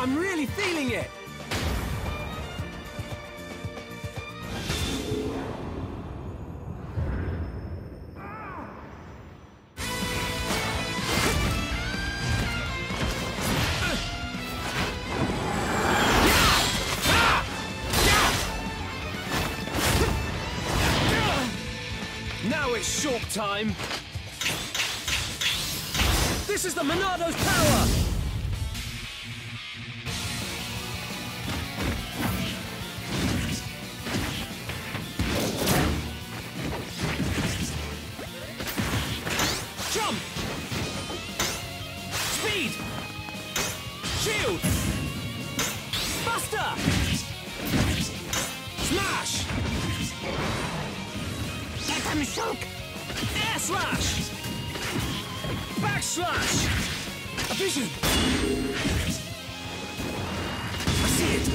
I'm really feeling it! Now it's Shulk time! This is the Monado's power! Jump! Speed! Shield! Buster! Smash! Get him, Shulk! Air slash! Backslash! A vision! I see it!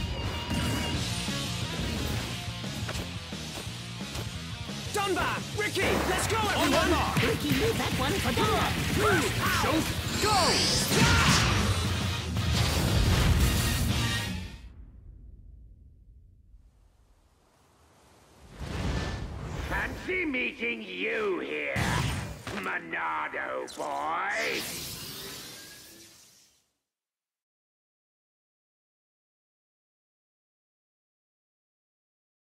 Dunbar! Ricky! Let's go, everyone! Ricky, leave that one for Dora! Shulk, go! Fancy meeting you here, Monado boy.